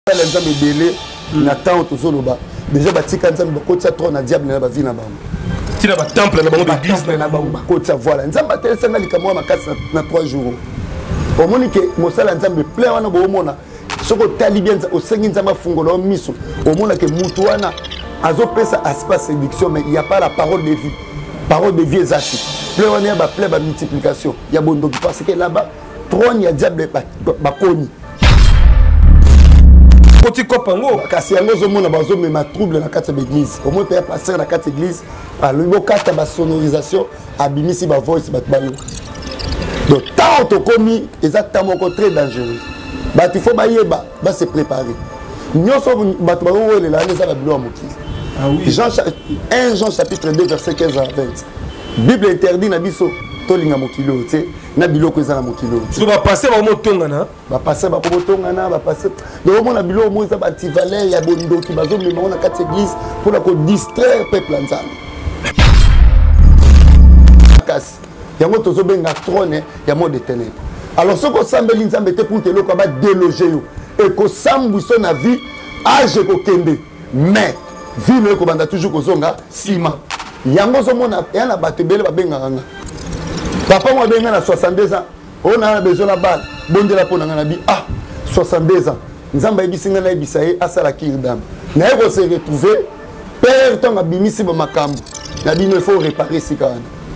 les gens belé n'attend toujours le bas déjà batika nzambe bakoti ya trône na diable na ba vie na bango tina ba temple na bango d'église na bango bakoti ya voilà nzambe atelesa likamwa makasi na 3 jours omoni ke mosala nzambe plein wana bo mona soko tali bien osengi nzambe fungola miso omona ke mutu wana azopesa espace séduction mais il y a pas la parole de vie ezati plein wana ya ba plein ba multiplication ya bondoki parce que là-bas trône ya diable bakoni Petit copango kasi yango zomona bazomema trouble na kati ya l'église au moins père pasteur na kati église alobi kata ba sonorisation abimisi ba voice bat bayo donc tant to komi exactement moko très dangereux ba il faut bayeba ba se préparer nyonso bat ba welela les ala bilo mokili ah oui 1 Jean chapitre 2 verset 15 à 20 Bible interdit na biso tolinga mokilo te na biloko ezana mokilo tu vas passer ba motongana ba passer ba motongana ba passer donc on a biloko mo za ba tivaler ya bondoki bazo mema na kati église pour la ko distraire peuple nzambe kasi yango tozo benga trône ya mode de ténèbres alors ce ko sambeli nzambe te pour que loko ba déloger yo et ko sambuso na vie age ko kende mais vie le ko banda toujours ko zonga sima yango zo mona yana batebele ba benga nga papa moi benga na 62 ans on a besoin la balle bondela pona nga na bi ah 62 ans nzamba ebisinga na ebisaye asala kirdam na eko se retrouver père tonga bimisi ba makambo na bino il faut réparer ce cas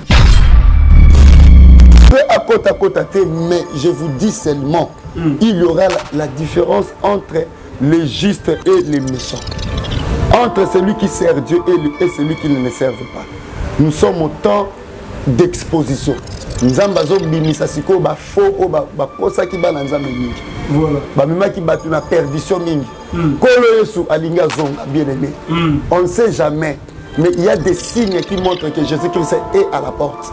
peu à côté mais je vous dis seulement il y aura la différence entre les justes et les méchants entre celui qui sert Dieu et celui qui ne le serve pas nous sommes au temps d'exposition nzamba zo bimisa siko ba faux o ba kosa ki bana nzambe mingi voilà ba mema ki batu na perdition mingi kolo yesu alinga zonga bien aimé on ne sait jamais mais il y a des signes qui montrent que Jésus-Christ est à la porte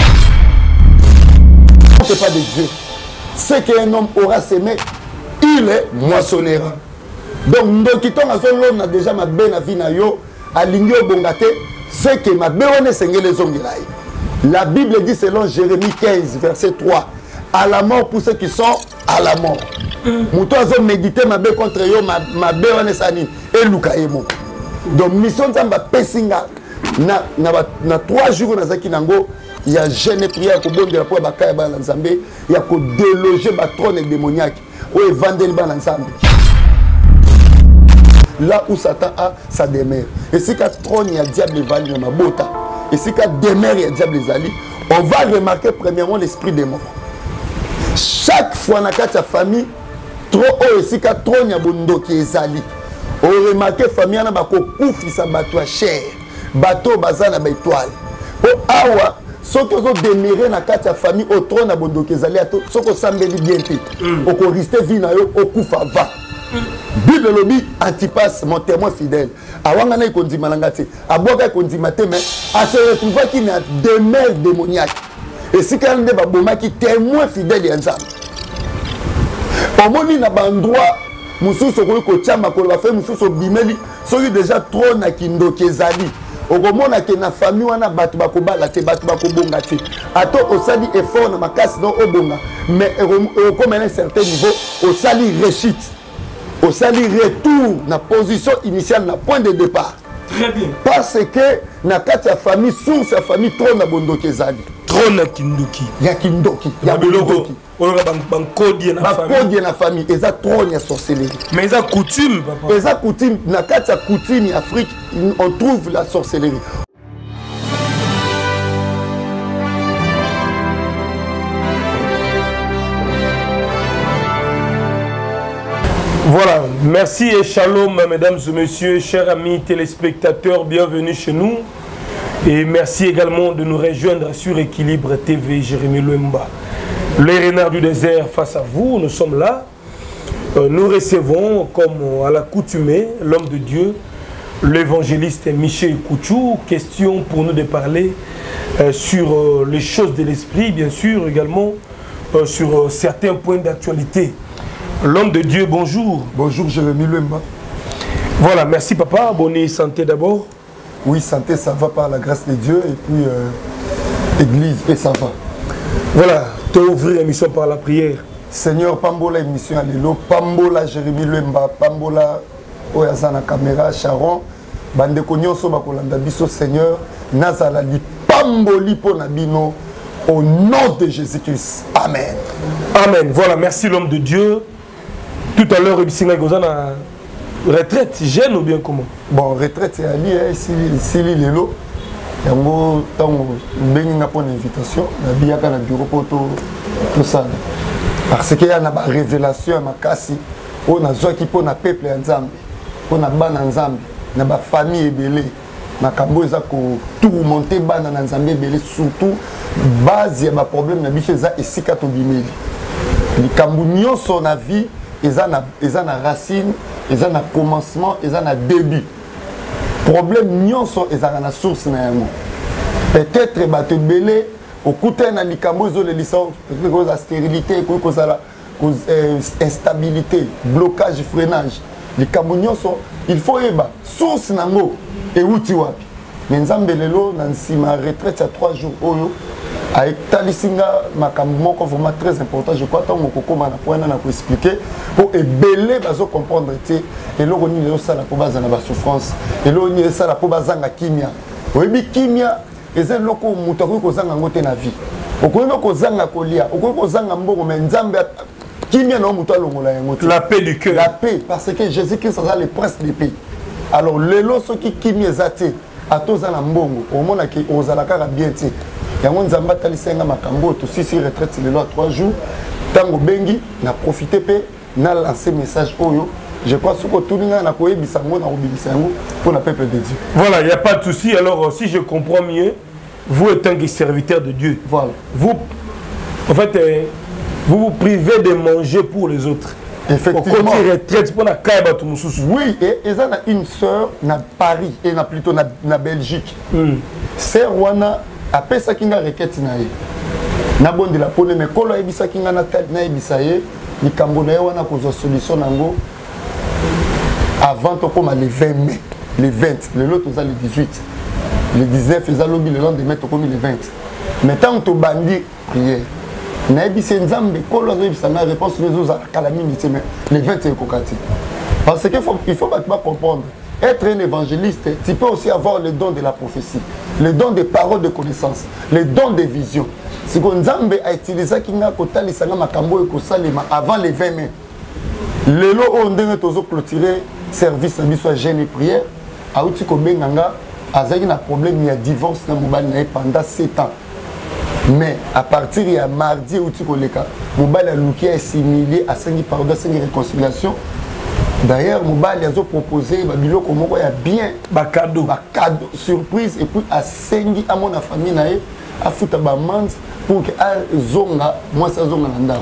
c'est pas de Dieu ce qu'un homme aura semé il est moissonnera donc ndoki tonga zo l'homme a déjà ma bena vie na yo alingi obongate ce que ma beone sengele zongelai. La Bible dit selon Jérémie 15, verset 3, à la mort pour ceux qui sont à la mort. Mouto azo méditer ma bé contre yo, ma bé on est sani, et Luka emo. Donc mission zamba pesinga na 3 jours na zaki nango, il y a jeune prière ko bonde la pour bakaya ba nzambe, il y a ko déloger ba trône démoniaque, ou évangéliser ba nzambe. Là où Satan a sa demeure. Et si ka trône il y a diable vali na mabota. Et si quand demeure et diable les alliés, on va remarquer premièrement l'esprit des morts. Chaque fois dans la famille, trop haut et si quand trône y a bondo qui est allié. On remarque famille na bako koufi sa bateau cher, bateau bazana ba étoile. Pour awa, ceux qui ont demeuré dans la famille au trône na bondo qui est allié, ceux qui sambeli bien fait, au ko rester vie na yo au koufa va. Bible lobby Antipas mon témoin fidèle awanga na ikondima langati aboka ikondima te mais a se retrouver qui na demeure démoniaque et si quand nde baboma qui témoin fidèle ya nzambe omoni na bandroit mususu ko chamba ko la fait mususu bimeli soki déjà trop na kindoki ezali okomona ke na famille wana batu bakobala te batu bakobonga te ato osali effort na makasi no obonga mais comme à un certain niveau osali réussite au sali retour na position initiale na point de départ. Très bien. Parce que na kati ya famille source sa famille trop na bondoki ezali. Trop na kindoki. Ya kindoki. Ya bondoki. On a bankodi na famille. Bankodi na famille eza trop na sorcellerie. Mais eza coutume papa. Eza coutume na kati ya coutume Afrique on trouve la sorcellerie. Voilà, merci et shalom mesdames et messieurs, chers amis téléspectateurs, bienvenue chez nous. Et merci également de nous rejoindre sur Équilibre TV, Jérémy Louemba. Les renards du désert face à vous, nous sommes là. Nous recevons, comme à l'accoutumée, l'homme de Dieu, l'évangéliste Michel Kouchou. Question pour nous de parler sur les choses de l'esprit, bien sûr, également sur certains points d'actualité. L'homme de Dieu, bonjour. Bonjour Jérémy Louemba. Voilà, merci papa. Bonne santé d'abord. Oui, santé, ça va par la grâce de Dieu. Et puis, église, et ça va. Voilà, tu as ouvert l'émission par la prière. Seigneur pambola émission à l'élo, pambola Jérémy Lemba, pambola Oyazana Caméra, Sharon, bande nyonso bakolanda biso Seigneur, nazala li pamboli po nabino au nom de Jésus-Christ. Amen. Amen. Voilà, merci l'homme de Dieu. Tout à l'heure, Ibisinga Gozana retraite, jeune ou bien comment? Bon, retraite c'est ali si lelo. Yango tango bengi na pour l'invitation, na biaka na bureau pour tout ça. Parce qu'il y a une révélation à makasi, on a zoaki pour na peuple nzambe, on a bana nzambe, na ba famille ebele, na kambo eza ko tout monter bana nzambe ebele surtout base ya ba problème na biso eza esika to bimeli. Likambo nyonso na vie eza na racine, eza na commencement, eza na début. Problème nyonso ezala na source na yango. Peut-être bato belé au côté na likambo zo le licence cause la stérilité cause la instabilité, blocage, freinage. Likambo nyonso il faut eba source nango et outi wapi. Nzambe lelo na nsima retraite à 3 jours oyo avec talisinga makambo moko vraiment très important je crois tant kokoma na point na ko expliquer pour ebele bazo comprendre té et loko ni lelo sala po bazana ba souffrance et loko ni sala po bazanga kimia oyebi kimia eza loko mutu ko kozanga ngote na vie okoyeba kozanga kolia okoyeba kozanga mbongo mais nzambe kimia na mutu alongola yango la paix du cœur, la paix parce que Jésus-Christ a le prince de paix alors lelo soki kimia zate atoza na mbongo omona ki ozala kaka bien té yango nzamba talisenga makambo to sisi retraite le loi 3 jours tango bengi na profiter pe na lancer message oyo je crois ce que tout le monde a koyebisa ngo na obibisa yango pour le peuple de Dieu. Voilà, il n'y a pas de souci. Alors si je comprends mieux, vous êtes un serviteur de Dieu. Voilà. Vous en fait vous vous privez de manger pour les autres. Effectivement. Retraite pour la Kaiba tout mususu. Oui, et ils ont une sœur na Paris et na plutôt na Belgique. Sœur wana après ça kinga requête na ye na bondi la pone mais kolo ebisa kinga na tête na ebisa ye likambo na ye wana kozo solution nango avant to comme le 20 mai le 20 le lot aux le 18 le 19 ils allont le lendemain to comme le 20 mais tant to bandi prière na ebisa nzambe kolo ebisa na réponse les autres à la minute mais le 20 c'est kokati parce que il faut pas comprendre. Être un évangéliste, tu peux aussi avoir le don de la prophétie, le don des paroles de connaissance, le don des visions. Si Nzambe a utilisé Kinga Kotali Sanga Makambo et Kosalema avant les 20 mai, le lot on a clôturé service à soit jeûne et prière, a outil Kobenganga, a un problème, il y a divorce dans Mobile pendant 7 ans. Mais à partir de mardi, outil Koleka, Mobile a louki assimilé à 5 pardon, 5 réconciliation. D'ailleurs, Mobile a proposé Babilo comme il y a bien cadeau surprise et puis à Sengi à mon famille à foutre bamande pour que zonga moi ça zonga nanda.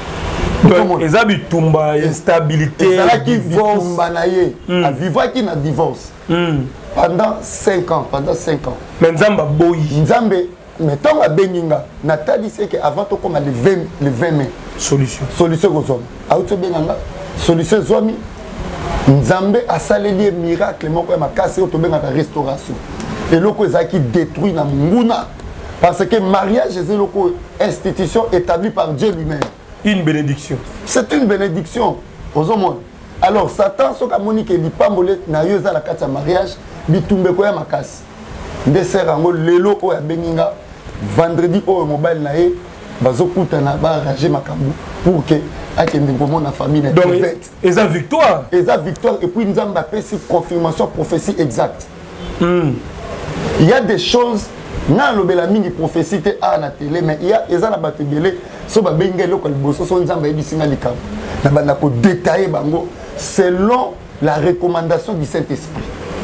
Donc les habits tomba instabilité divorce à vivre qui na divorce pendant 5 ans mais Nzamba boy Nzambe mais tant à Beninga Nathalie c'est que avant to comme le 20 mai solution aux hommes à autre benanga solution zomi Nzambe a salé miracle moko ya makasi au tobenga la restauration et loko ezaki détruit na munguna parce que mariage c'est loko institution établie par Dieu lui-même une bénédiction c'est une bénédiction aux hommes alors Satan soka monique li pambole na yo za la kati ya mariage bitumbe ko ya makasi nde serango lelo o ya beninga vendredi o mobile na ye bazokuta na ba ranger makambu pour que la famille donc et ça victoire et puis nous avons une confirmation prophétie exacte il y a des choses na lobela mingi prophétie te à la télé mais il y a eza na batebele so ba bengelo ko liboso so nzamba ebisinga likambo na banda ko détailler bango selon la recommandation du Saint-Esprit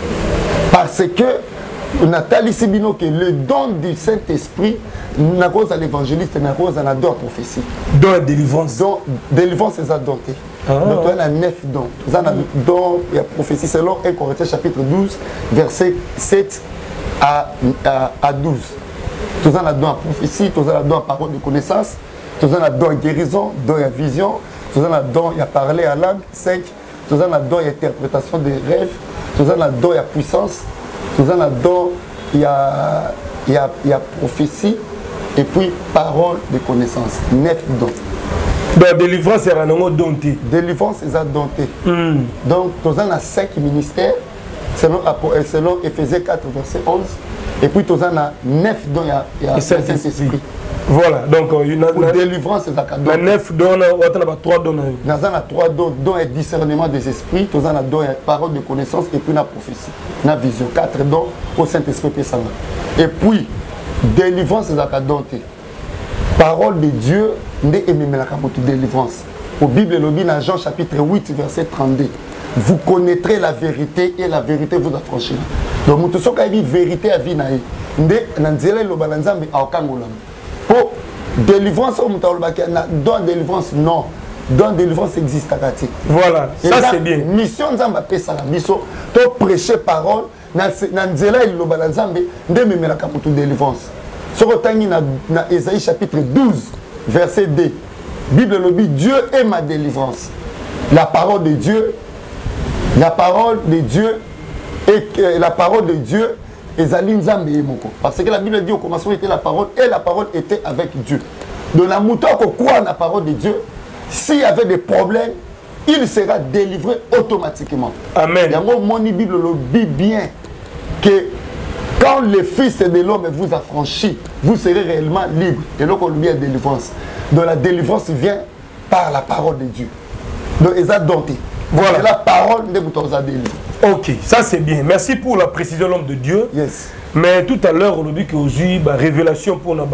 parce que Nathalie Sibino que le don du Saint-Esprit na cause à l'évangéliste na cause à la don prophétie don délivrance c'est ça dompté donc on a 9 dons on a don il y a prophétie selon 1 Corinthiens chapitre 12 verset 7 à 12 tout ça a don à prophétie tout ça a don à parole de connaissance tout ça a don à guérison don à vision tout ça a don à parler à langue 5 tout ça a don à interprétation des rêves tout ça a don à puissance tout ça a don il y a prophétie et puis parole de connaissance 9 dons Donc, délivrance est ranongo dompté. Délivrance est dompté. Donc, nous avons 5 ministères, selon Éphésiens 4, verset 11. Et puis, nous avons 9 dont il y a Saint-Esprit. Voilà, donc, pour délivrance, c'est dompté. La 9 dons, on a 3 dons. Nous avons 3 dons, dont est discernement des esprits, nous avons 2 parole de connaissance et puis la prophétie, la vision. 4 dons au Saint-Esprit. Et puis, délivrance, c'est dompté. Parole de Dieu, délivrance. Au Bible, dans Jean chapitre 8, verset 32. Vous connaîtrez la vérité et la vérité vous affranchira. Donc, tout ce qui est vérité à vie, pour délivrance, dans délivrance, non. Dans délivrance existe. Voilà, ça c'est bien. Mission Nzamba pesa la biso, to prêcher parole, na nzela il loba nzambe, ndeme melaka pour délivrance. Ce que dans Ésaïe chapitre 12, verset 2, Bible le dit, Dieu est ma délivrance. La parole de Dieu, et la parole de Dieu est parce que la Bible dit au commencement était la parole et la parole était avec Dieu. Donc la mouton quoi la parole de Dieu, s'il y avait des problèmes, il sera délivré automatiquement. Amen. Il y a mon Bible le dit bien que quand le Fils de l'homme vous affranchit, vous serez réellement libre. Et donc on lui dit délivrance. Donc la délivrance vient par la parole de Dieu. Donc ils ont dompté. Voilà la parole de vous délivrer. Ok, ça c'est bien. Merci pour la précision de l'homme de Dieu. Yes. Mais tout à l'heure, on a dit que aujourd'hui, révélation pour nous.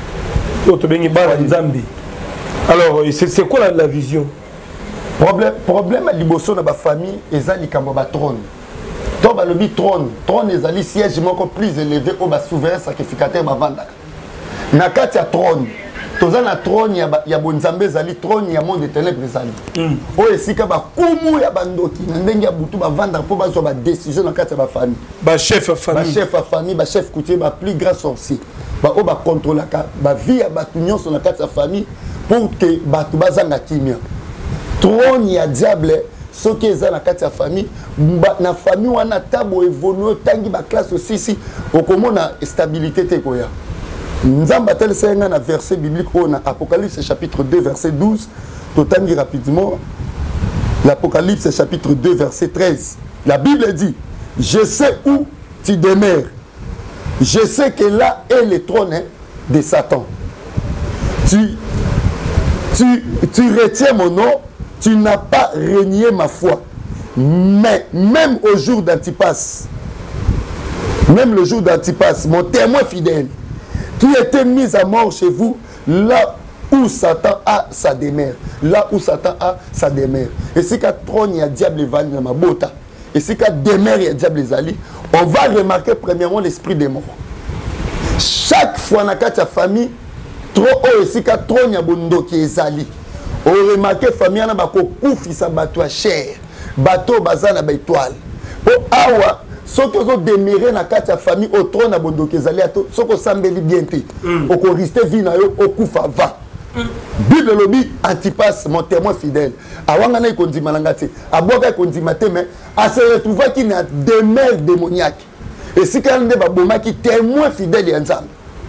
Alors, c'est quoi la vision? Problème à l'Ibosso dans la famille, ils ont le trône. Donc, le trône est le siège plus élevé au souverain sacrificateur. Dans le trône, tozana trône ya bonzambe zali trône ya monde de ténèbres zali o esika ba kumu ya bandoki na ndenge ya butu ba vanda po ba zo ba décision na kati ya ba famille ba chef à famille ba chef coutumier ba plus grand sorcier ba o ba contrôler ba vie ya batu nyonso na kati ya famille pour que batu bazanga kimia trône ya diable soki eza na kati ya famille na famille wana tabo évoluer tangi ba classe aussi okomona stabilité te koya. Nzamba tel c'est un verset biblique on a Apocalypse chapitre 2 verset 12 totangi rapidement l'Apocalypse chapitre 2 verset 13 la Bible dit je sais où tu demeures je sais que là est le trône de Satan tu retiens mon nom tu n'as pas renié ma foi mais même au jour d'Antipas même le jour d'Antipas mon témoin fidèle qui était mis à mort chez vous, là où Satan a sa demeure. Là où Satan a sa demeure. Et si qu'à trône, il y a diable vani dans ma bota. Et si qu'à demeure, il y a diable zali. On va remarquer premièrement l'esprit des morts. Chaque fois dans la famille, trop haut, et si qu'à trône, il y a bondo qui est zali. On remarque la famille, il y a beaucoup sa bateau à chair. Bateau bazana ba étoile. Pour awa. Ce que vous demeurez dans la famille au trône à Bondokezali, ce que vous sambeli bien te, au coriste vina yo au kufa va. Bible lobi Antipas mon témoin fidèle. Awanga na ikondi malangati, aboka ikondi mate mais a se retrouver qui na demeure démoniaque. Et si quand ne ba boma qui témoin fidèle ensemble.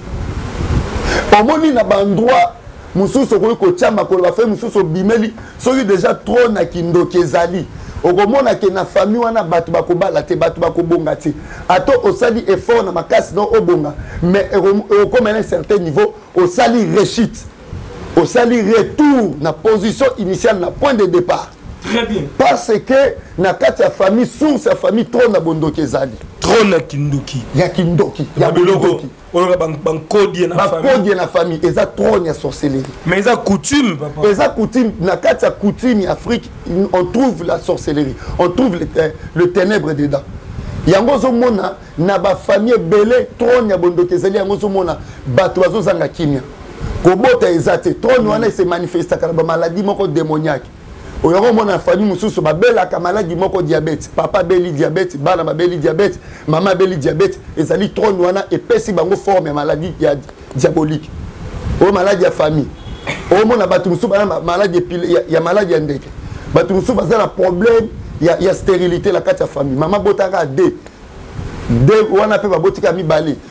Omoni na bandroit mususu ko chama ko ba fait mususu bimeli, soki déjà trône à Kindokezali. Okomona ke na famille wana batu bakobala te batu bakobonga te ato osali effort na makasi no obonga mais comme à un certain niveau osali réussite osali retour na position initiale na point de départ. Très bien. Parce que na kati ya famille source ya famille trône na bondoki ezali trône na kindoki ya kindoki ya bondoki on a bankodi na famille bankodi na famille eza trône ya sorcellerie mais eza coutume papa eza coutume na kati ya coutume ya Afrique on trouve la sorcellerie on trouve le ténèbre dedans yango zomona na ba famille belé trône ya bondoki ezali yango zomona bato bazozanga kimia kobota eza te trône wana se manifesta kana ba maladie moko démoniaque. Oyo mona famille mususu babela ka maladie moko diabète papa beli diabète bana babeli diabète maman beli diabète ezali trône wana epesi bango forme ya maladie ya diabolique o maladie ya famille o mona batu mususu bana maladie ya maladie ya ndeke batu mususu bazana problème ya stérilité la kati ya famille maman botaka de wana pe babotika mibale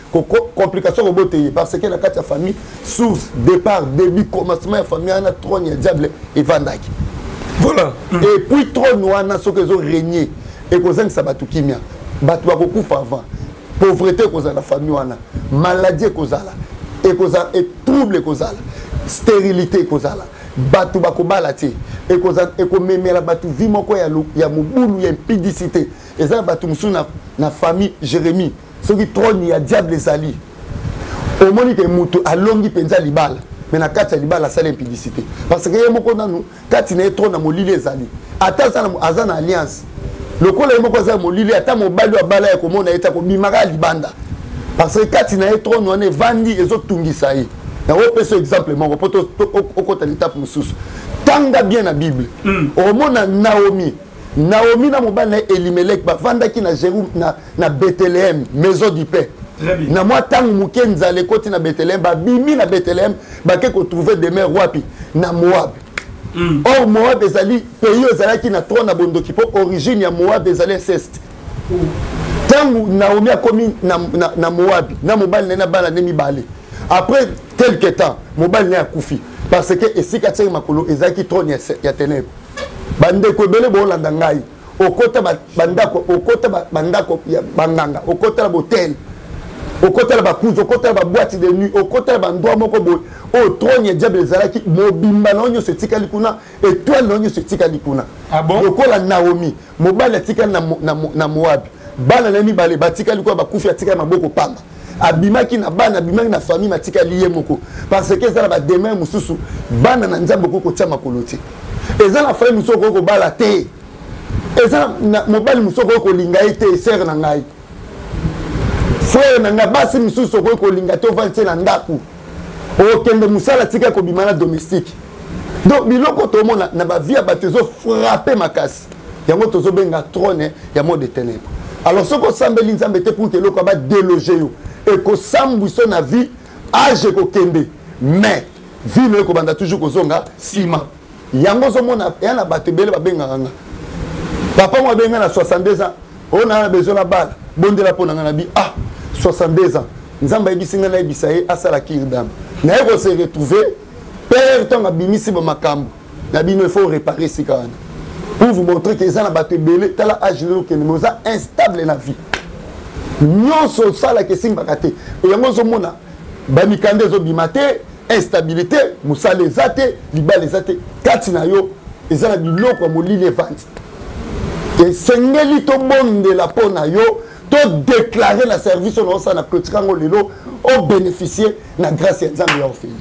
complication au boté parce que la carte famille source départ début commencement la famille a trône ya diable et vandaki voilà et puis trône wana ce que ont régné et que ça batu kimia batu ba kokufa avant pauvreté cause la famille wana maladie cause la et trouble cause la stérilité cause la batu ba ko balati et ko memela batu vi moko ya mobulu ya impudicité et ça batu musuna na famille Jérémie ce qui trône ya diable ezali au monique mutu alongi penza libala mais na kati ya libala sala impudicité parce que ye moko nanu kati na trône na molili ezali ata sana azana alliance lokola ye moko za molili ata mobali wa bala ya komona eta ko bimaka libanda parce que kati na trône wana vandi ezotungisa ye na opesa exemple moko poto okota l'étape mususu tanga bien na Bible au mona Naomi na mobali na Elimelech bavandaki na Jérusalem na Bethléem maison du paix na moi tangu muke nzale koti na Bethléem babimi na Bethléem bake ko trouver demeure wapi na Moab or Moab ezali pays ezalaki na trône na bondoki po origine ya Moab ezali inceste tangu Naomi akomi na Moab na mobali na bana ne mibale après quelque temps mobali na akufi parce que esika tsema makolo ezaki trône ya ténèbres bande ko bele bo landa ngai okota bandako ya banganga okota la botel okota la bakuzo okota la boîte de nuit okota la bandwa moko bo o trône ya diable ezalaki mobimba nonyo se tikali kuna étoile nonyo se tikali kuna ah bon lokola Naomi mobali atikali na Moab bana na mibale batikali kwa bakufi atikali maboko pamba abimaki na bana abimaki na famille matikali ye moko parce que ça ba demain mususu bana na nzambe ko tia makoloti eza na frère muso ko bala te eza na mobali muso ko linga ite sœur na ngai frère na basi mususu ko linga to vanti na ndaku o kende musala tika ko bimana domestique donc biloko to mona na ba vie batezo frapper makasi yango tozo benga trône ya mode de ténèbres alors ce ko sambeli nzambe te pour que loko ba déloger yo et ko sambuso na vie age ko kende mais vie ne ko banda toujours ko zonga sima yango zo mona yana batebele babenga nga papa mo benga na 62 ans on a besoin na bala bondela pona nga na bi 62 ans nzamba ebisinga na ebisaye asala kirdam na eko se retrouver père tonga bimisi ba makambo na bino il faut réparer sikana pour vous montrer que ça na batebele tala âge de que nous a instable na vie nyonso sala ke singa kate yango zo mona ba mikande zo bimate instabilité musale zate libale zate kati na yo ezala biloko ya molili evandi esengeli tobonde la po na yo to déclarer la service na osa na clôturango lelo o bénéficier na grâce ya nzambe ya ofeli.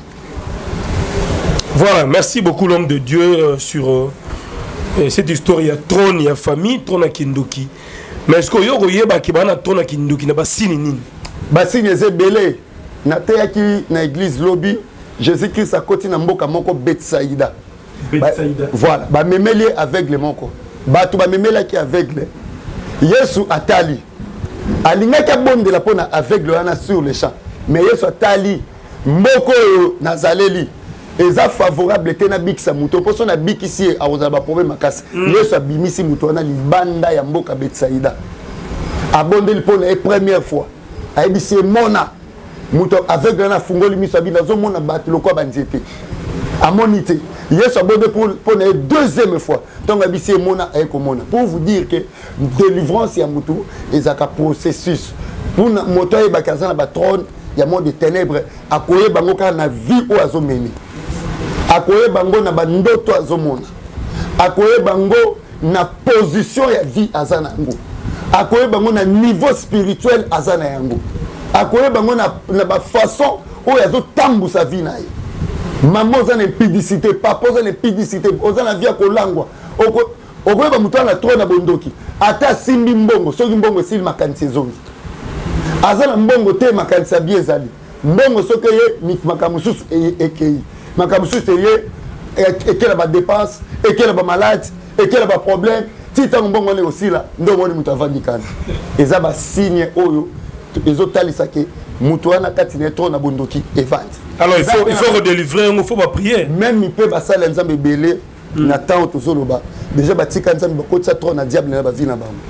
Voilà, merci beaucoup l'homme de Dieu sur cette histoire. Il y a trône, il y a famille, trône à Kindoki. Mais est-ce que yo yeba ki bana trône à Kindoki na ba sini nini? Ba sini ezebele na teyaki na église lobby Jésus-Christ a côté na mboka moko Bethsaïda. Voilà, ba memeli aveugle moko. Ba tu ba memela ki aveugle. Yesu atali. Alinga ka bonde la pona aveugle wana sur le champ. Mais Yesu atali mboko nazaleli. Eza favorable tena bikisa muto poso na bikisi aoza ba problème makasi. Yesu abimisi muto wana libanda ya mboka Bethsaïda. Abonde li pona première fois. Aibisi mona muto aveugle na fungoli miso abina zo mona batu lokwa banzete amonité Yesu abonde pour la deuxième fois donc abisi mona ekomona pour vous dire que délivrance ya mutu ezaka processus pour moto e bakaza na ba trône ya monde de ténèbres akoye bango ka na vie o azomeni akoye bango na bandoto azomona akoye bango na position ya vie azana ngo akoye bango na niveau spirituel azana yango akoye bango na ba façon o yazo tambu sa vie na ye maman za na impudicité papa za na impudicité oza na vie ko langwa okoye ba mutu na trône na bondoki ata simbi mbongo soki mbongo sil makanisi zongi azana mbongo te makanisi bien zali mbongo soki ye makamususu ekei makamususu ye ekela ba dépense ekela ba malade ekela ba problème tita mbongo ne aussi là ndo moni mutu avandikana eza ba signe oyo ezotalisa ke mutu wana kati na trône na bondoki evandi. Alors il faut redélivrer, il faut pas prier. Même il peut passer à nzambe belé na temps tozoloba déjà batika nzambe bakotisa trône na diable na ba vie na bango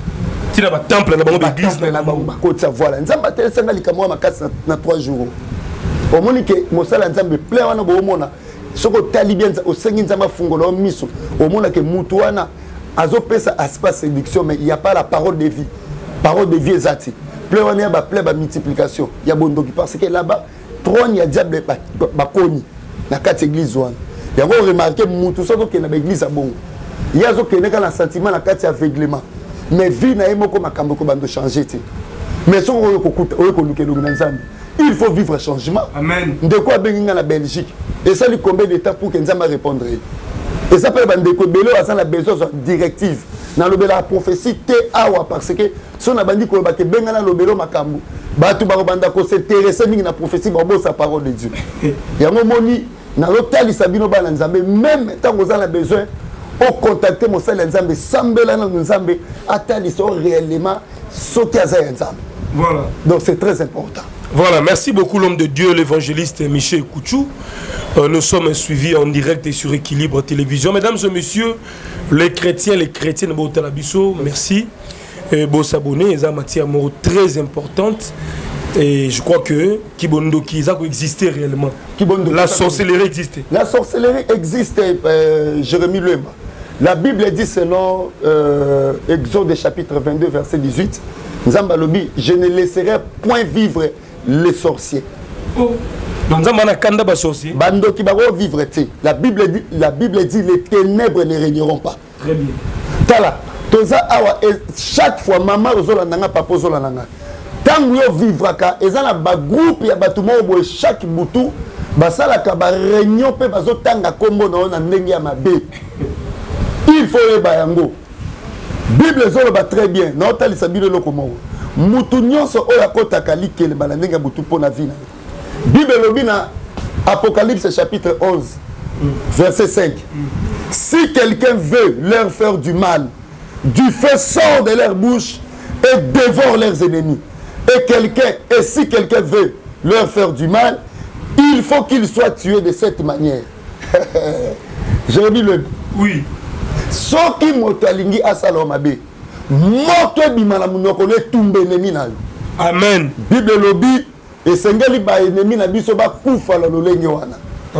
Tu n'as pas temple dans la église. Voilà. Nzamba tel sanga likamwa makasi na 3 jours. Au moins que mosala nzambe plein wana bo mona. Soko talibien au sengi nzamba fungola miso. Au moins que mutu wana azo pesa espace séduction mais il y a pas la parole de vie. Parole de vie ezati. Plein wana ba plein ba multiplication. Il y a bondoki parce que là-bas trône ya diable ba koni na kati église wana. Il y a remarqué mutu soko ke na église a bongo. Il y a zo ke na ka sentiment na kati aveuglement. Mais vie na moko makambo ko bando changer ti. Mais soko ko luke na nzambe. Il faut vivre un changement. Amen. De quoi benga na Belgique. Et ça lui combien de temps pour que nzamba répondre. Et ça peut bande ko belo a la besoin directive. Na lobela la prophétie te awa parce que son a bandi ko ba ke benga na lobelo makambo. Ba tu ba banda ko s'intéresser mingi na prophétie ba bo sa parole de Dieu. Ya moni na l'hôtel Sabino ba na nzambe même tant que vous avez besoin au contacter mon sel nzambe sambela na nzambe atali so réellement ce qui a nzambe. Voilà. Donc c'est très important. Voilà, merci beaucoup l'homme de Dieu, l'évangéliste Michel Kouchou. Nous sommes suivis en direct et sur Équilibre Télévision. Mesdames et messieurs, les chrétiennes de Botalabiso, merci. Bon s'abonner, ils ont matière très importante. Et je crois que Kibondo Kiza existait réellement. La sorcellerie existait. La sorcellerie existait, Jérémie Lemba. La Bible dit selon Exode chapitre 22, verset 18, Nzambalobi, je ne laisserai point vivre les sorciers. Oh. Bando qui va vivre. La Bible dit les ténèbres ne régneront pas. Très bien. Tala, toza awa chaque fois maman ozola nanga papa ozola nanga. Tant yo vivre ka ezala ba groupe ya batumo bo chaque butu basala ka ba réunion pe bazo tanga kombo na ndenge ya mabe. Il faut eba yango. Bible zolo ba très bien. Na otali sabile lokomo. Mutu nyonso oya kota kalikele bala ndenge ya butu pona vie na. Bible lobina Apocalypse chapitre 11 verset 5. Si quelqu'un veut leur faire du mal, du feu sort de leur bouche et dévore leurs ennemis. Et si quelqu'un veut leur faire du mal, il faut qu'il soit tué de cette manière. J'ai mis le... Oui. Ce qui motalingi asalomabe, moto bimala munoko le tumbe ennemi na. Amen. Bible lobi et sengeli ba ennemi na biso ba kufa la lolenge wana.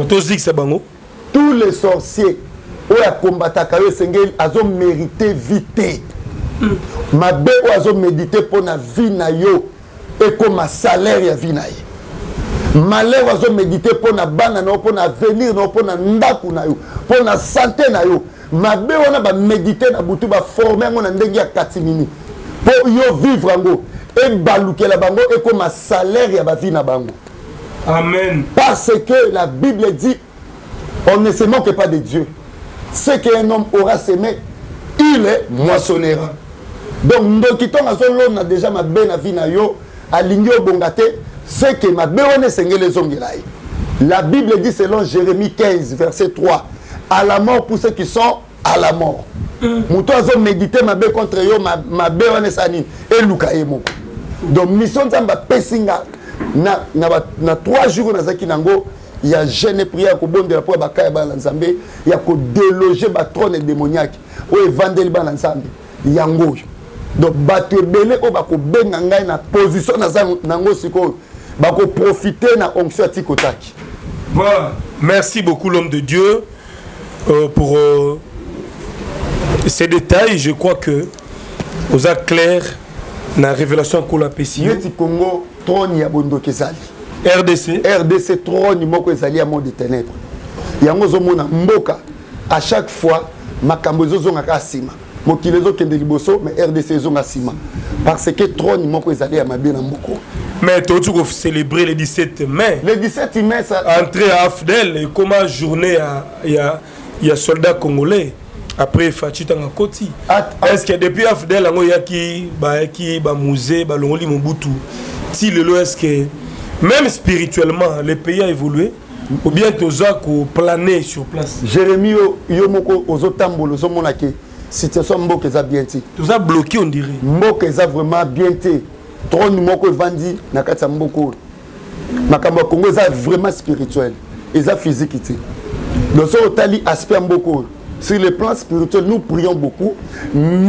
Tous les sorciers oya combataka yo sengeli azo mériter vite. Mabe o azo méditer pour na vie na yo et comme salaire ya vie na yo. Malheur azo méditer pour na bana na pour na avenir na pour na ndaku na yo, pour na santé na yo. Mabe wana ba méditer na butu ba former ngo na ndenge ya katimini. Pour yo vivre ngo et balukela bango et comme salaire ya ba vie na bango. Amen. Parce que la Bible dit on ne se moque pas de Dieu. Ce qu'un homme aura semé, il est moissonnera. Donc, nous quittons a déjà ma belle vie na yo, aligné au bongate, ce que ma belle les ongelaï. La Bible dit selon Jérémie 15, verset 3, à la mort pour ceux qui sont à la mort. Mouto azo méditer ma belle contre yo, ma belle sanine, et Lukaye moko. Donc, mission zamba pesinga, na 3 jours na zaki nango, il y a jeune prière ko bonde la pour bakaya ba nzambe, il y a ko déloger ba trône démoniaque, o evangeli ba nzambe. Yango. Donc bato belé o ba ko benga ngai na position na nango siko, ba ko profiter na onction tikotaki. Voilà. Merci beaucoup l'homme de Dieu pour ces détails. Je crois que vous êtes clair na révélation qu'on l'a péci. Yeti Congo trône ya bondo kezali. RDC trône moko ezali à monde de ténèbres. Yango zomona mboka à chaque fois makambo zozonga ka sima. Mokile zo kende liboso mais RDC zonga sima. Parce que trône moko ezali à mabe na mboko. Mais tu vas célébrer le 17 mai. Le 17 mai ça entrée à Afdel et comme journée il y a soldats congolais après Fachita Ngakoti. Est-ce que depuis Afdel il y a qui ba musée ba longoli Mobutu. Si le est-ce que même spirituellement, le pays a évolué ou bien tu as plané sur place. Jérémie, Yomoko, Ozotambolo, Zomonake, situation Mboke za bien ti. Tu as bloqué, on dirait. Mboke za vraiment bien ti. Trône Moko Vandi, Nakata Mboko. Makambo Congo za vraiment spirituel. Et ça physique ti. Donc, ça, Otali aspect Mboko. Sur le plan spirituel, nous prions beaucoup, mais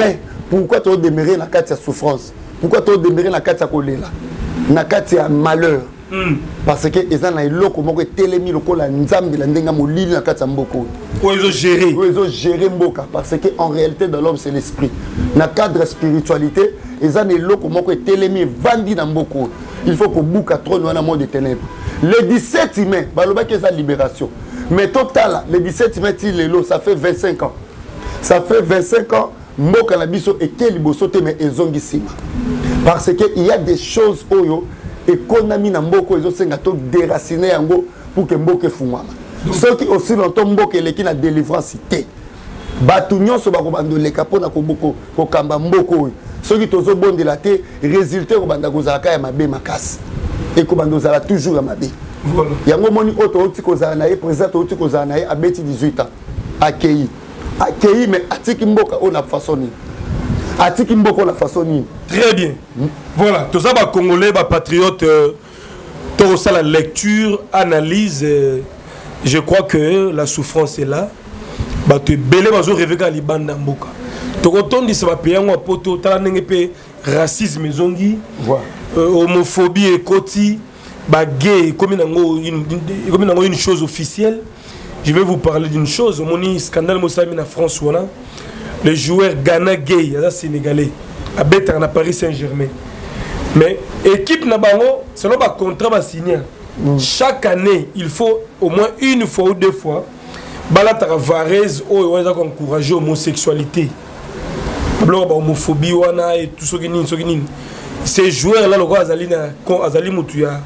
pourquoi tu demeurer na kati ya souffrance, pourquoi tu demeurer na kati ya kolela, na kati ya malheur. Parce que ils na eloko moko telemi lokola nzambe la ndenga molili na kati ya mboko. Ils ont géré mboka parce que en réalité dans l'homme c'est l'esprit. Na cadre spiritualité, ils na eloko moko telemi vandi na mboko. Il faut que bouka trône wana monde des ténèbres. Le 17 mai, baloba que ça libération. Mais total, le 17 mai tilelo, ça fait 25 ans. Ça fait 25 ans mboka na biso et quel libosote mais ezongisima. Parce que il y a des choses oyo économie na mboko ezo senga to déraciner yango pour que mboka fumama. Ceux qui aussi longtemps mboka eleki na délivrance té. Batu nyonso bakobando leka pona ko boko ko kamba mboko. Ceux qui tozo bonde la té résultat ko banda kozaka ya mabe makasi. Et ko bando zala toujours ya mabe. Voilà. Yango moni auto oti kozala na ye président oti kozala na ye abeti 18 ans. Accueilli. Accueilli mais atiki mboka on a façonné. Atiki mboka on a façonné. Très bien. Voilà, tout ça, Congolais, patriotes, tout ça, la lecture, analyse, je crois que la souffrance est là. Tu es belé, tu es rêvé quand Liban d'Amboka. Tu es ça va payer un poto, tu as racisme, homophobie et koti, gay, comme une chose officielle. Je vais vous parler d'une chose. Mon scandale, en France, le joueur Ghana gay, sénégalais. À Bétar, à Paris Saint-Germain. Mais l'équipe Nabango, selon le contrat signé, chaque année, il faut au moins une fois ou deux fois, Balatara Varese, on a encouragé l'homosexualité. L'homophobie, et tout ce qui est. Ces joueurs-là, le Azali Moutouya,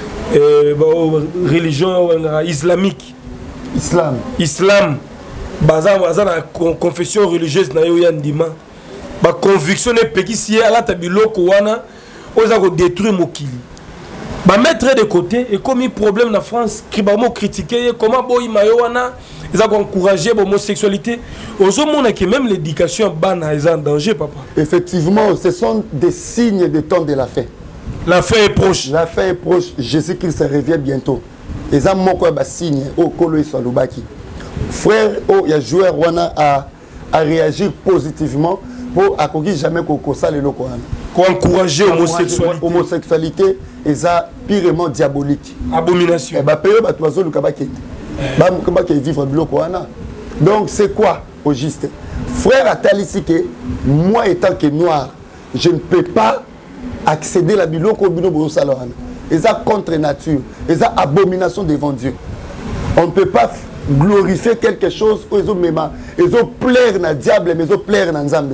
religion islamique. Islam. La confession religieuse na yo yandima. Ba conviction ne peki si ala tabiloko wana oza ko détruire mokili. Ba mettre de côté et comme il problème na France qui ba mo critiquer comment boy mayo wana ils ont encouragé l'homosexualité. Ozo mona que même l'éducation bana est en danger papa. Effectivement, ce sont des signes de temps de la fin. La fin est proche. La fin est proche. Jésus-Christ revient bientôt. Les hommes moko ba signe au kolo isolubaki. Frère, il y a joueur wana à réagir positivement pour accueillir jamais qu'on ça les locaux. Pour encourager l'homosexualité. L'homosexualité est purement diabolique. Abomination. Et bah payer bah toi le kabaki. Bah kabaki vivre de locaux. Donc c'est quoi au juste? Frère Attal ici que moi étant que noir, je ne peux pas accéder à la biloko au bino salon. Et ça contre nature. Et ça abomination devant Dieu. On ne peut pas glorifier quelque chose où ils ont même ils ont plaire na diable mais ils ont plaire na nzambe.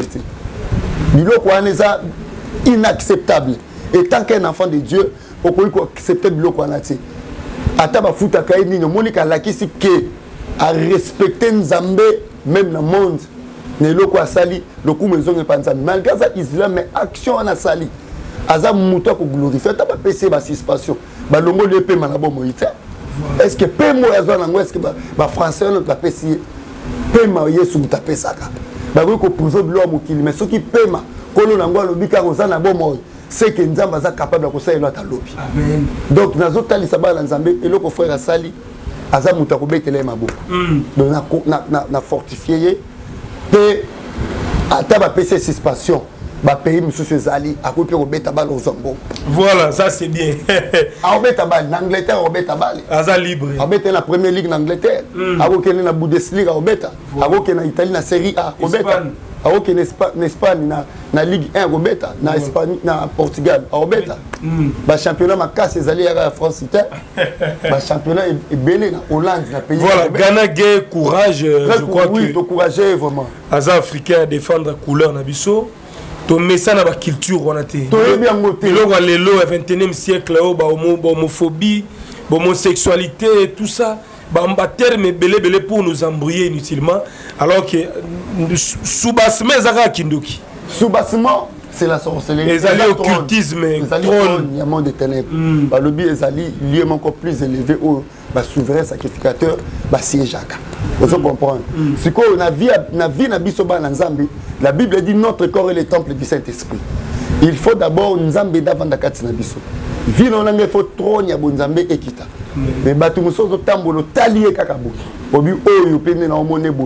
Biloko wana ça inacceptable. Et tant qu'un enfant de Dieu, on peut accepter biloko wana ti. Ata ba futa kai ni monika lakisi ke à respecter nzambe même dans le monde. Ne loko asali loku maison epanza malgré ça islam mais action en asali. Aza muto ko glorifier ta ba PC ba suspension. Ba longo le pe manabo moïta. Est-ce que Pemo est-ce que les Français ont tapé si Pema Yesu tapé ça? Bah ko prouver l'homme qui mais ceux qui Pema kolo nangwa lobika kozana bomo c'est que Nzamba est capable de faire l'autre lobby. Amen. Donc nazo tali sabala Nzambe et le frère Sali aza muta ko betele mabo. Donc na fortifier pe ata ba PC suspension. Pays monsieur Zali a coupé au bétabal aux Zambo. Voilà, ça c'est bien. En bétabal, en Angleterre, au bétabal. Aza libre. En bétabal, la première ligue en Angleterre. A aucun na Bundesliga au béta. A aucun na Italie na Série A au béta. A aucun Espagne na Ligue 1 au béta. Na Espagne na Portugal au béta. Ba championnat ma casse Zali à France Italie. Ba championnat est belé na Hollande na pays. Voilà, Ghana gay courage, je crois que oui, de courager vraiment. Aza africain à défendre la couleur na biso. To mesa na ba culture wana te. To bien ngoté. Le wa lelo 21e siècle ba homophobie, homosexualité et tout ça, ba terme belé pour nous embrouiller inutilement alors que sous-bassement zaka kindoki. Sous-bassement c'est la sorcellerie. Les alliés occultisme, trône, il y a monde de ténèbres. Ba lobby les alliés lié encore plus élevé au ba souverain sacrificateur ba sièjaka. Vous comprenez? C'est quoi na vie na biso ba na Nzambe. La Bible dit notre corps est le temple du Saint-Esprit. Il faut d'abord Nzambe davant da katina biso. Vie non il faut trône ya Nzambe ekita. Mais batu musozo tambolo talié kakabu. Obi oyo pene na omone boy.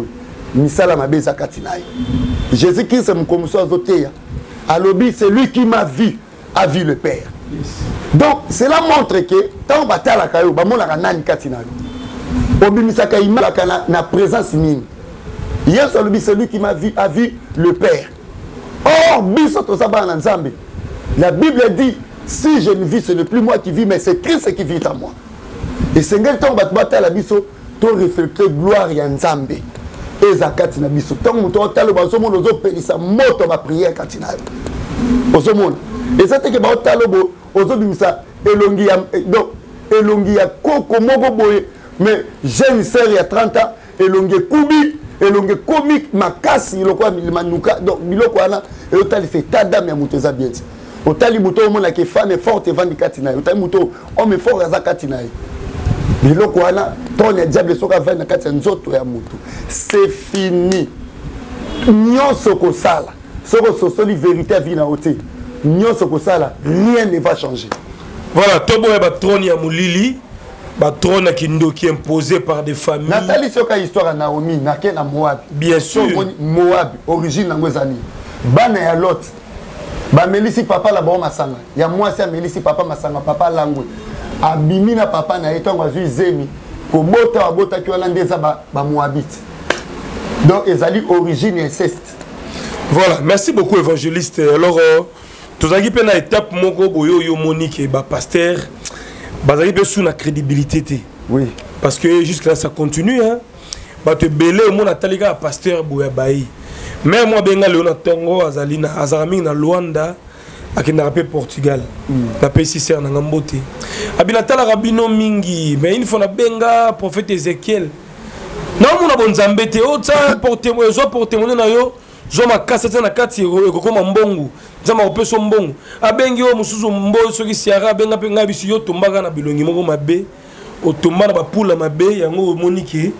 misala mabeza katinaï. Jésus-Christ mukomuso azoteya. Alobi, c'est lui qui m'a vu, a vu le Père. Donc, cela montre que tant batala kayo, bamonaka nani katinaï. Obimisaka imaka na présence nini. Hier, c'est lui qui m'a vu, a vu le Père. Or, la Bible dit, si je ne vis, ce n'est plus moi qui vis, mais c'est Christ qui vit en moi. Et c'est un temps battre la biso, to refléter gloire ya Nzambe. Et zakati na biso. Tant que tu as le baso mon ozo pelisa moto ba prière katina. Ozo mon. Et ça te que ba otalobo ozo bimisa elongi ya donc elongi ya koko moko boye, mais jeune sœur ya 30 ans elongi kubi elongi comique makasi lokwa manuka donc biloko wana et otali fait tadam ya muteza bien. Otali muto omona ke femme forte vandi katina. Otali muto homme fort za katina. Biloko wana ton diable soka vana katina nzoto ya mutu. C'est fini. Nyonso ko sala. Soko sosoli vérité à vie na oté. Nyonso ko sala, rien ne va changer. Voilà, tobo ya trône ya mulili, ba trône qui est imposé par des familles. Nathalie soka histoire à Naomi, naké na Moab. Bien sûr. Moab, origine ngozani. Bana ya Lot. Ba melisi papa la bon masanga. Ya moi c'est melisi papa masanga, papa langwe. Abimi na papa na eto ngazui zemi. Ko bota ki wala ndeza ba Moabite. Donc ezali origine inceste. Voilà, merci beaucoup évangéliste. Alors tous les gens étape moko boyo yo Monique et ba pasteur bazali be sous la crédibilité. Oui. Parce que jusque là ça continue hein. Ba te belé mon atalika pasteur boya bayi. Mais moi benga Léona Tongo azalina azarami na Luanda akina rapé Portugal. Na PCCR na Ngambote. Abina tala rabino mingi mais une fois na benga prophète Ézéchiel. Non mon abonzambe te o ça porter moi zo porter mon na yo zo makasa tena kati ekokoma mbongo. Zama opeso mbongo. Abengi o musuzu mbo soki siara benga pe nga bisu yo tombaka na bilongi moko mabe. O tomba na ba pula mabe yango Monique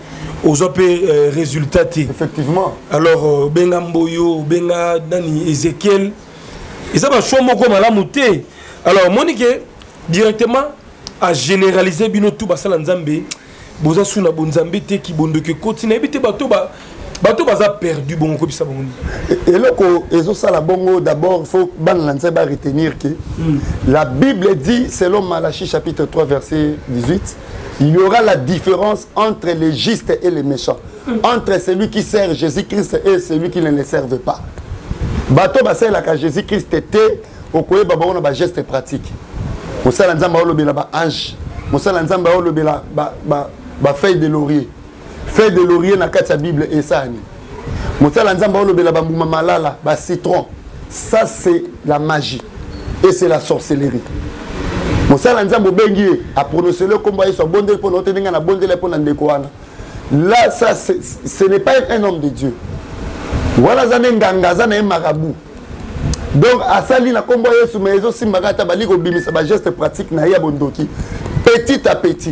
résultat. Effectivement. Alors, benga mboyo, benga nani Ézéchiel. Et ça va choisir comme la montée. Alors, Monique directement a généralisé bino tout basala nzambe. Boza suna bonzambe te ki bondo ke continue ebite bato baza perdu bon ko bisa bon. Et là ko ezo sala bongo d'abord faut ban lanzeba retenir que la Bible dit selon Malachie chapitre 3 verset 18. Il y aura la différence entre les justes et les méchants. Entre celui qui sert Jésus-Christ et celui qui ne le serve pas. Bato basel la Jésus-Christ était au koye baba on a geste pratique. Mosala nzamba olobela ba ange. Mosala nzamba olobela ba feuille de laurier. Feuille de laurier na kati ya Bible et ça ni. Mosala nzamba olobela ba mbuma malala, ba citron. Ça c'est la magie et c'est la sorcellerie. Mosala nzambo bengi a prononcé le combat sur bondel pour notre ninga na bondel pour ndeko. Là ça ce n'est pas un homme de Dieu. Voilà zane nganga zane marabout. Donc à sali na combat Yesu mais ezo simbaka bali ko bimisa ba geste pratique na ya bondoki. Petit à petit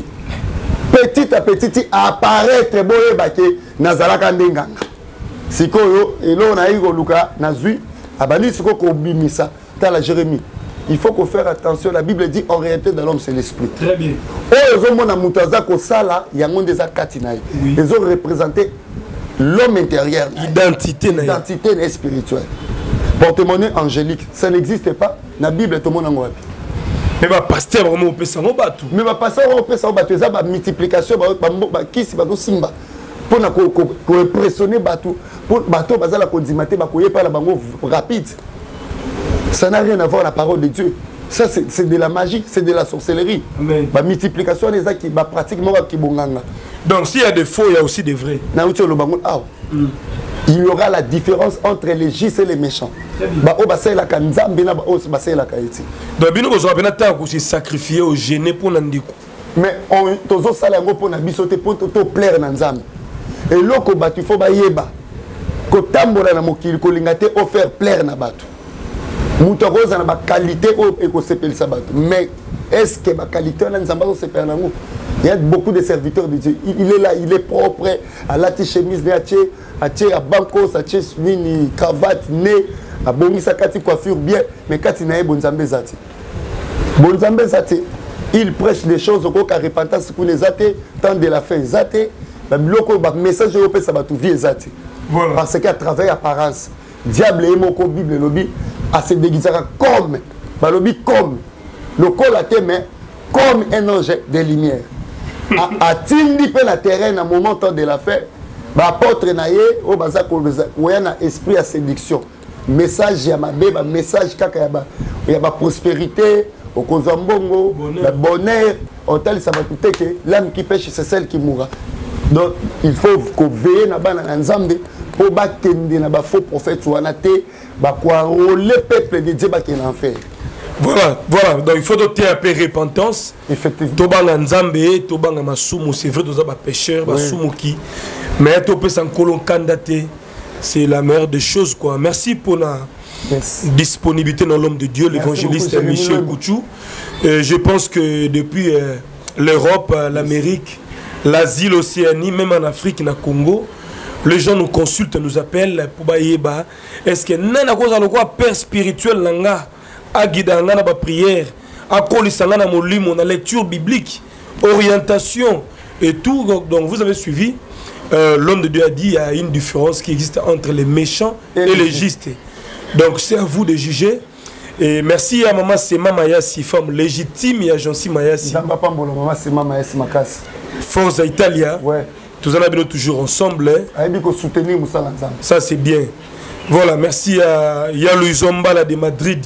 apparaître boye bake nazalaka ndenganga. Sikoyo elo na iko luka nazui abali siko ko bimisa ta la Jérémie. Il faut qu'on fasse attention. La Bible dit orienté dans l'homme, c'est l'esprit. Très bien. Ils ont représenté l'homme intérieur. Identité spirituelle. Porte-monnaie angélique. Ça n'existe pas. La Bible, tout le monde en a. Mais ma pasteur, vraiment, on peut s'en battre. Mais ma pasteur, on peut s'en battre. Ça, multiplication, qui c'est pas simba. Pour impressionner bateau. Pour bateau, bazala condimenter, bakoye par la bango rapide. Ça n'a rien à voir avec la parole de Dieu. Ça, c'est de la magie, c'est de la sorcellerie. La multiplication des actes qui pratique. Donc, s'il y a des faux, il y a aussi des vrais. Il y aura la différence entre les justes et les méchants. Donc, nous avons sacrifié au gêné pour Nandiko. Mais on pour plaire à Nzambe. Et là, il faut faire plaire à Batu. Moutoros a une qualité mais est-ce que ma qualité il y a beaucoup de serviteurs de Dieu. Il est là, il est propre, à la chemise, à banco, à mini cravate, nez, à bonisa kati coiffure bien, mais kati na bonzambe zati. Bonzambe zati, il prêche des choses au cas repentance pour les athées, temps de la fin zati, le message européen ça va tout vie zati. Voilà. Parce qu'à travers apparence, diable et moko Bible lobby à se déguiser comme, bah lobby comme, le col à mais comme un ange de lumière. A tindi pe la terrain à moment de la fête, bah apôtre naie au bazar où y a un esprit à séduction. Message ya mabeba, message kaka ya ba prospérité, au kozambongo, le bonheur, autel ça va coûter que l'âme qui pêche c'est celle qui mourra. Donc il faut qu'on veille na bana nzambe pour batendre na ba faux prophète ou anaté, ba quoi le peuple de Dieu ba qui en enfer. Voilà, voilà. Donc il faut doter un peu repentance. Effectivement. Tobanga nzambe, tobanga masumu, c'est vrai tous ba pécheurs, ba sumu qui. Mais topé sans colon candidaté. C'est la meilleure des choses, quoi. Merci pour la disponibilité dans l'homme de Dieu, l'évangéliste Michel Kouchou. Je pense que depuis l'Europe, l'Amérique, l'Asie, l'Océanie, même en Afrique, dans le Congo, les gens nous consultent, nous appellent pour baïeba. Est-ce que nana cause quoi père spirituel langa, agidanga na ba prière, akolisanga na molimo na lecture biblique, orientation et tout. Donc vous avez suivi. L'homme de Dieu a dit qu'il y a une différence qui existe entre les méchants et les justes. Donc c'est à vous de juger. Et merci à maman Sema Mayasi, femme légitime, et à Jansi Mayasi. Forza Italia. Ouais. Tous en avons toujours ensemble. Ça c'est bien. Voilà, merci à Yalo Zombala de Madrid.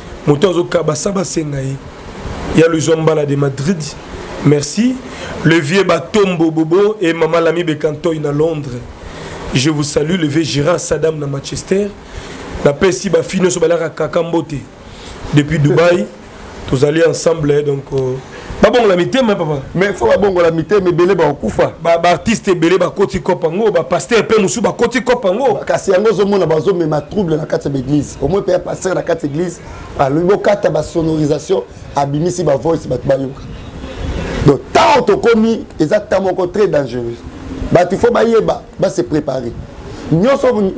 Yalo Zombala de Madrid. Merci. Le vieux Batombo Bobo et Maman Lami Bekantoy à Londres. Je vous salue. Le vieux Gérard Saddam à Manchester. La paix si Bafino Sobalara Kakambote. Depuis Dubaï. Tous allés ensemble. Donc, pas bon la mité, mais papa. Mais il faut pas bon la mité, mais belé ba okufa. Ba artiste belé ba koti kopango, ba pasteur pe musu ba koti kopango. Kasi yango zo mona bazo mais ma trouble na kati l'église. Au moins père pasteur na kati église, a le kata ba sonorisation, abimisi ba voice ba bayoka. Donc, tant que commis, exactement très dangereux. Il faut se préparer. Nous sommes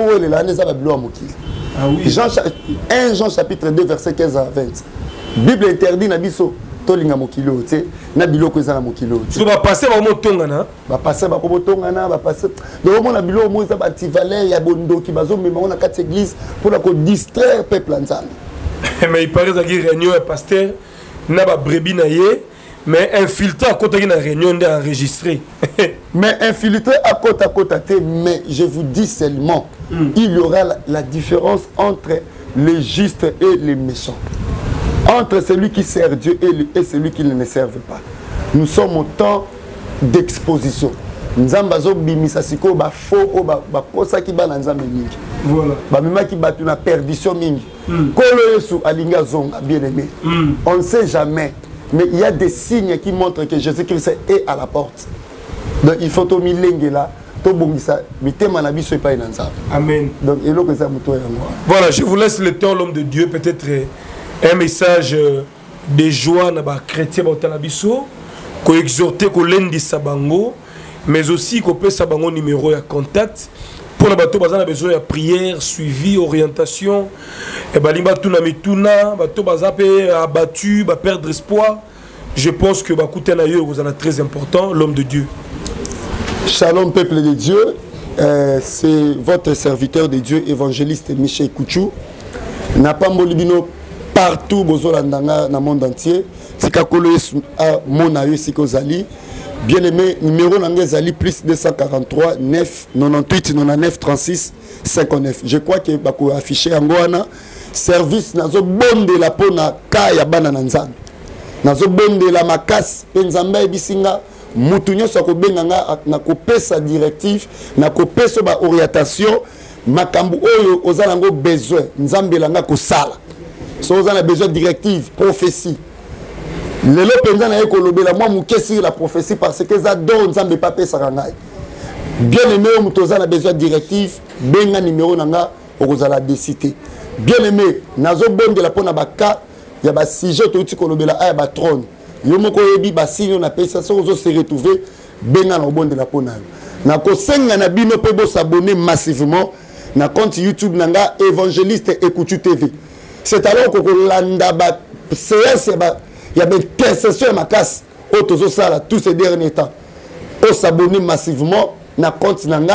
1 Jean chapitre 2 verset 15 à 20. Bible interdit na biso tolinga mokilo te na biloko eza na mokilo te. So ba passer ba motongana, ba passer ba motongana, ba passer. Donc on a biloko mo eza ba ti valeur ya bondoki bazo mema on a quatre églises pour la distraire peuple nzambe. Mais il paraît que réunion et pasteur na ba brebis na ye. Mais infiltré à côté de la réunion d'enregistrer. Mais infiltré à côté, mais je vous dis seulement, il y aura la différence entre les justes et les méchants. Entre celui qui sert Dieu et celui qui ne serve pas. Nous sommes au temps d'exposition. Nzambazo bimisa siko ba faux ba kosa ki ba nzambe mingi. Voilà. Ba mema ki batu na perdition mingi. Kolo Yesu alinga zonga bien-aimé. On ne sait jamais. Mais il y a des signes qui montrent que Jésus-Christ est à la porte. Donc il faut tomber là, Amen. Donc voilà, je vous laisse le temps, l'homme de Dieu, peut-être un message de joie dans les chrétiens qui exhorter que lundi sabango, mais aussi qu'on peut sabango numéro de contact. Pour les bateaux, on a besoin de prière, suivi, orientation. Et balimba tuna mituna, bateau bazapé abattu, ba perdre espoir. Je pense que bakouté na yo vous en très important, l'homme de Dieu. Shalom peuple de Dieu, c'est votre serviteur de Dieu, évangéliste Michel Kouchou. N'a pas molibino partout bozolandanga na monde entier. Tika kolo a mona yo sikozali. Bien aimé, numéro Nangezali plus 243 9 98 99 36 59. Je crois que bako affiché Angoana service nazo bonde la pona kaya bana nanzan. Nazo bonde la makas penzamba bisinga mutunyo sako benganga na kopesa directive na kopesa ba orientation makambu oyo ozalango besoin nzambe langa ko sala. So ozana besoin directive prophétie. Lelo penza na ekolobela moi mukesi la prophétie parce que ça donne nzambe pas pesa rangai. Bien aimé mutoza na besoin directif benga numéro nanga okozala décité. Bien aimé nazo bonde la pona baka ya ba sujet to uti kolobela aya ba trône. Yo moko yebi ba signe na pesa so ozo se retrouver benga na bonde la pona. Na ko senga na bino pe bo s'abonner massivement na compte YouTube nanga évangéliste Ekouchou TV. C'est alors que landa ba CS ba il y a des intercessions ma casse tous ces derniers temps. On s'abonne massivement na compte nanga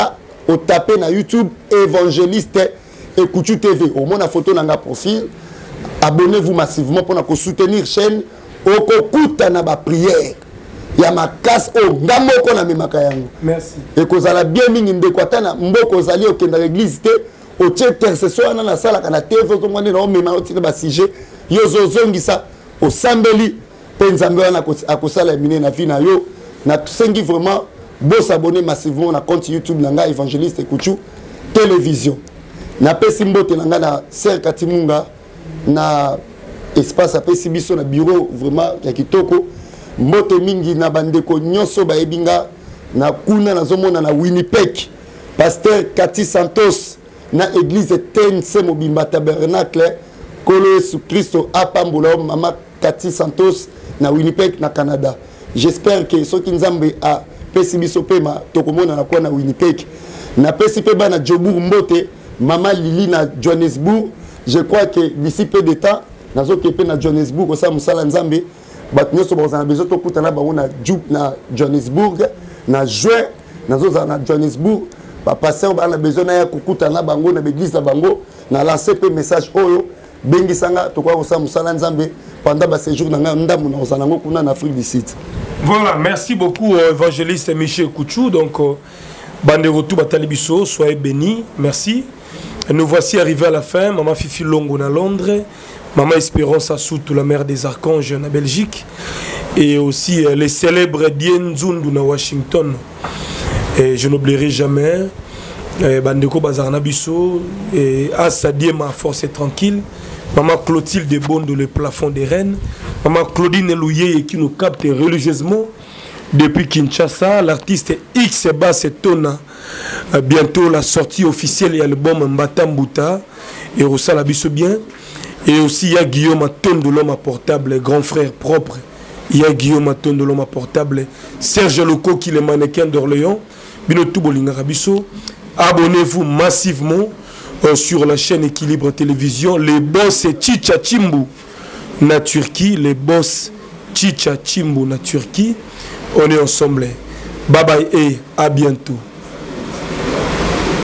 au taper na YouTube évangéliste Ekuchu TV. Au moins la photo dans profil. Abonnez-vous massivement pour soutenir chaîne. Okokuta na ba prière. Ya makasi o ngamoko na memaka yango. Merci. Et kozala bien mingi ndekwata na mboko zali okenda l'église te o intercession na sala kana TV to ngone na mema o tire ba sujet yo zozongisa o sambeli penzambe wana akosala mine na vie na yo na tusengi vraiment beau s'abonner massivement na compte YouTube nanga évangéliste Ekuchu télévision. Na pesi mbote nanga na Ser Katimunga na espace apesi biso na bureau vraiment ya kitoko mbote mingi na bandeko nyonso ba ebinga na kuna nazomona na Winnipeg pasteur Kati Santos na église TNC Mobimba Tabernacle Kolo Yesu Christo apambola mama Kati Santos na Winnipeg na Canada. J'espère que soki nzambe a pesi biso pema tokomona na kwa na Winnipeg na pesi pe bana Jobour mbote mama Lili na Johannesburg. Je crois que d'ici peu de temps nazo kepe na Johannesburg osa musala nzambe bat nyoso bazana bezo to kutana ba na Johannesburg na juin nazo za na Johannesburg ba passer ba na bezo na ya kukutana bango na église na bango na lancer pe message oyo bengi sanga to kwa osa musala nzambe pendant ba séjour na ndamu na ozana ngo kuna na Afrique du Sud. Voilà, merci beaucoup évangéliste Michel Ekuchu. Donc bande retour batalibiso, soyez bénis. Merci. Nous voici arrivés à la fin. Maman Fifi Longo à Londres, Maman Espérance Assoutou, la mère des archanges en Belgique, et aussi les célèbres Dien Zundu à Washington. Et je n'oublierai jamais Bandeko Bazarnabiso et Assadie, ma force est tranquille. Maman Clotilde Bondo, le plafond des reines. Maman Claudine Louye qui nous capte religieusement depuis Kinshasa. L'artiste X Bass Tona. Bientôt la sortie officielle de l'album Mbatambuta et Rossala Bisso bien. Et aussi il y a Guillaume Aton de l'homme à portable, grand frère propre. Il y a Guillaume Aton de l'homme à portable, Serge Loco qui est le mannequin d'Orléans. Binotou Bolinga Bisso. Abonnez-vous massivement sur la chaîne Équilibre Télévision. Les boss Chicha Chimbu na Turquie. Les boss Chicha Chimbu na Turquie. On est ensemble. Bye bye et à bientôt.